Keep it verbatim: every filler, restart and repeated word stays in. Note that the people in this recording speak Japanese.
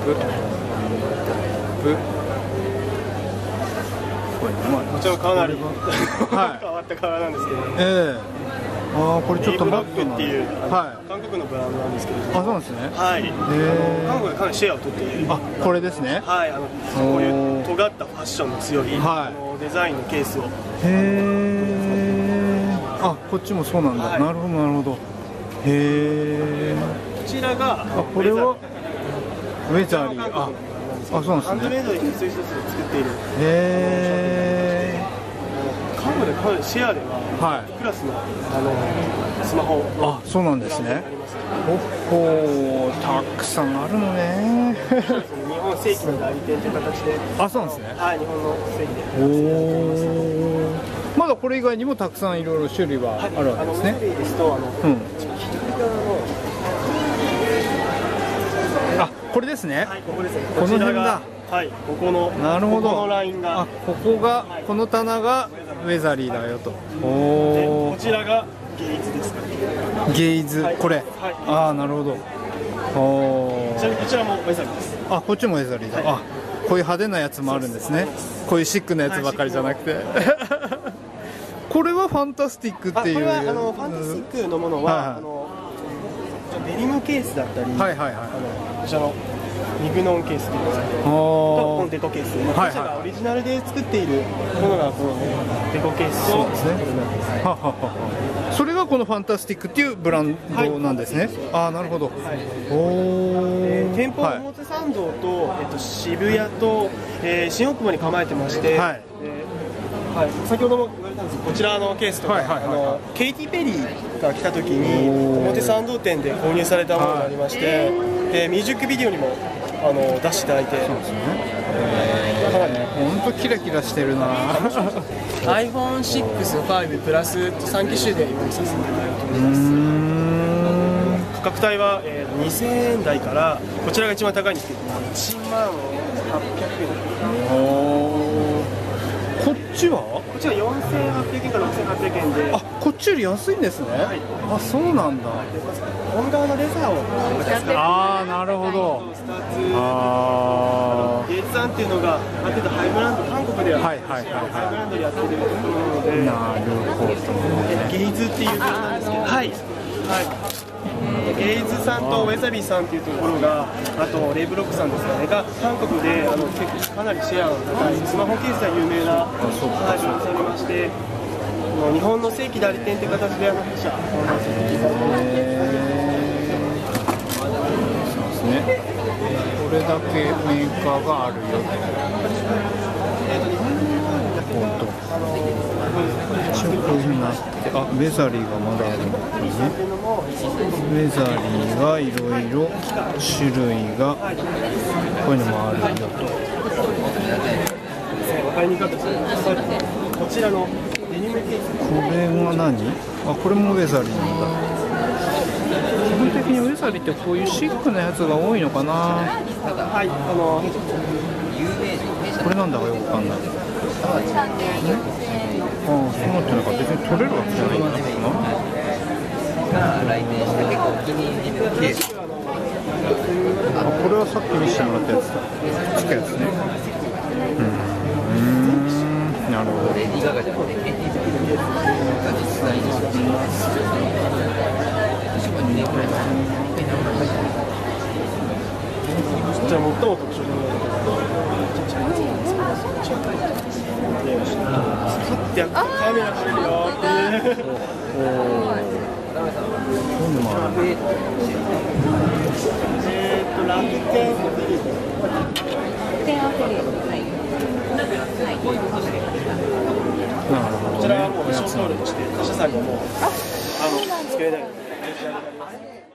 プこちらもかなり変わったカラーなんですけど、 ええ、ああ、これちょっとブラックっていう、 はい、 韓国のブランドなんですけど、 あ、そうなんですね。 はい、韓国でかなりシェアを取っている。 あ、これですね。 はい、あのこういう尖ったファッションの強い、はい、あのデザインのケースを。へえ、あ、こっちもそうなんだ。はい、なるほどなるほど。へえ。 こちらが、 あ、これはウェザリー。あ、あ、そうなんですね。 ハンドメイドで一つ一つ作っている。へえ。 韓国でかなりシェアでは、はい、クラスのあのスマホ。 あ、そうなんですね。おほ、たくさんあるのね。 日本正規の代理店という形で。 あ、そうなんですね。 はい、日本の正規で。 おお。まだこれ以外にもたくさんいろいろ種類はあるわけですね。 はい、あの種類ですと、あの、うん、 あ、これですね。 はい、ここですね。 この辺だ。 はい、ここの、 なるほど。 ここのラインが、 あ、ここが、この棚がウェザリーだよと。おお。こちらがゲイズですか。 ゲイズ、これ。はい、ああ、なるほど。おお。 こちらもウェザリーです。 あ、こっちもウェザリーだ。はい、あ、こういう派手なやつもあるんですね。こういうシックなやつばっかりじゃなくて。これはファンタスティックっていう。 これはあのファンタスティックのものは、はいはい、あのデニムケースだったり、はいはいはい、あのこちらのミグノンケースというか、とコンテトケース、まあ、こちらがオリジナルで作っているものがこのデコケースと、そうですね。ははは。 それがこのファンタスティックっていうブランドなんですね。はい、ああ、なるほど。はい、おお。 えー、店舗は表参道と、えっと渋谷と、えー、新大久保に構えてまして。はい、えーはい、先ほども言われたんですけど、こちらのケースとか、ケイティ・ペリーが来た時に表参道店で購入されたものがありまして、でミュージックビデオにもあの出していただいて、そうですね。 本当キラキラしてるな。 アイフォンシックス、ファイブプラスさん機種で用意させていただいております。価格帯は、えー、にせんえん台からこちらが一番高いんですけど、いちまんはっぴゃくえん。 こっちは？ こっちはよんせんはっぴゃくえんからろくせんはっぴゃくえんで。 あ、こっちより安いんですね。はい、あ、そうなんだ。 本革のレザーを。 ああ、なるほど。 ああ。ゲイズさんっていうのが、ある程度ハイブランド、韓国では。はいはいはい。ハイブランドでやってるところなので。 なるほど。 ゲイズっていうブランドなんですけど。はい。はい。ゲイズさんとウェザビーさんっていうところが、あとレイブロックさんですかね、が韓国であの結構かなりシェアの高いスマホケースが有名なブランドされまして、日本の正規代理店という形であの弊社訪問させていただいてます。 そうですね。これだけメーカーがあるよ。本当。一応こういうふうになって、あ、ウェザリーがまだあるんですね。ウェザリーがいろいろ種類がこういうのもあるよと。 わかりにくかったですね。こちらのデニムケース。 これは何？あ、これもウェザリーなんだ。基本的にウェザリーってこういうシックなやつが多いのかな。 はい、あのこれなんだかよくわかんない。ああ、そうなってなんか別に取れるわけじゃないんだろうな。あ、これはさっき見せてもらったやつだ。つくやつね。うん、なるほど。 じゃあ最も特徴的なのがカメラしてるよっていう。えっと楽天こちらはもう商品として他社さんにもあの作れない。